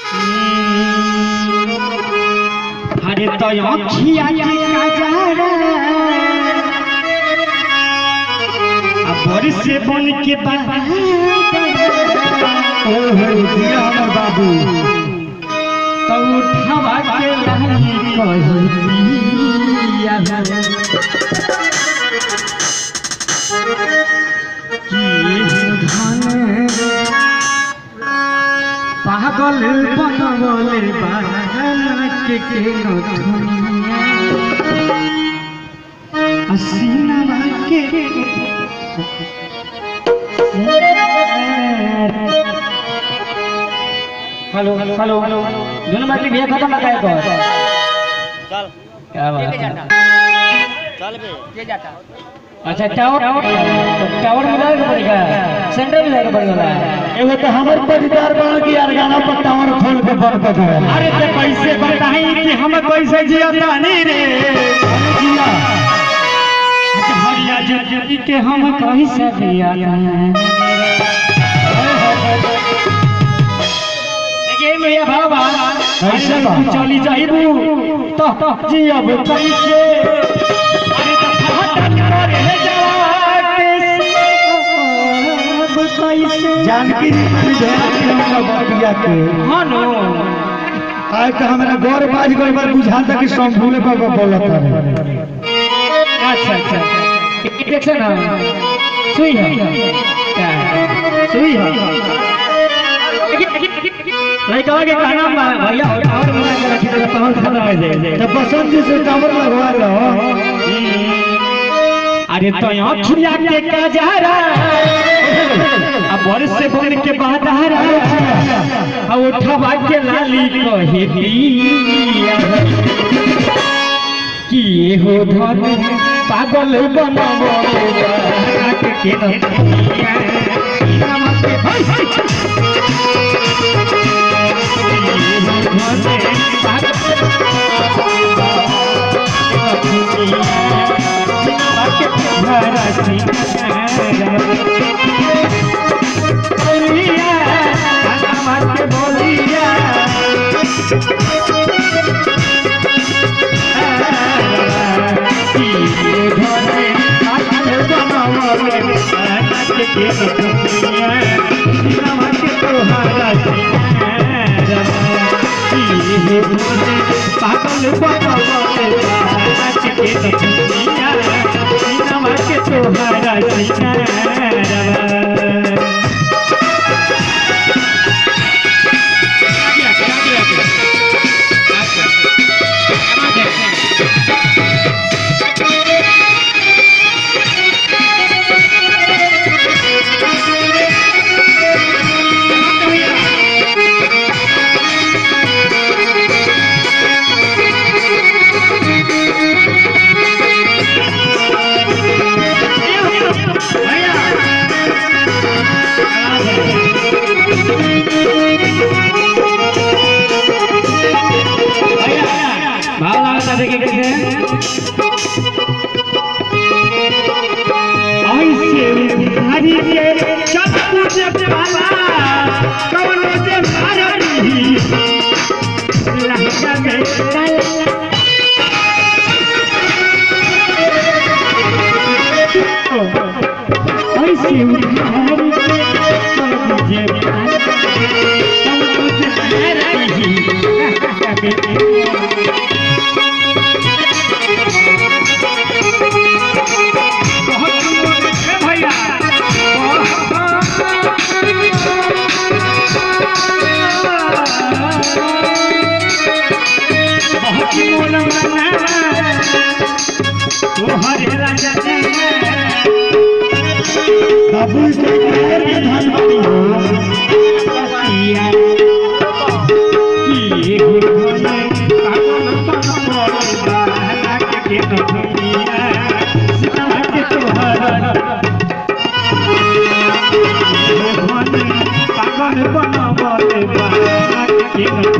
हरे तो अखिया के काजरा अब से बन के हमर बाबू तो उठावा के लाली कहिया कि धन पागल बनवले बानक के नथुनिया हसीना के हेलो हेलो हेलो दोनों बात भैया खत्म लगा है चल क्या बात चल बे ये जाता अच्छा टावर मिला के पड़ेगा सेंटर मिला के पड़ेगा एगो तो हमर परिवार बना के यार गाना पर टावर खोल के बंद कर दे। अरे ते कैसे बताई कि हम कैसे जियता नहीं रे जिया हरिया जजी के हम कैसे जिया ये भैया बाबा कैसे बा चली जाइबू तो जियब कैसे अरे तो फटक करे जानकी बतिया के हाँ नो आज तो हमारा गौर बाज गई बार बुझाता कि संभूले पर बोलत है। अच्छा अच्छा देखो ना सुई है क्या सुई है लड़का के कहना भैया और मुझे रखी तो कौन खत्म हो जाए तो बसंत जी से टावर लगवा रहा अरे तो अखिया के काजरा अब वर्ष से बन के बहादुरा अब उठवा के लाली कहे दिया कि हो धन पागल बनवो के नथिया नमस्ते भाई पागल तोहरा बाबू से धन बनी हो पागल बनवले बानक के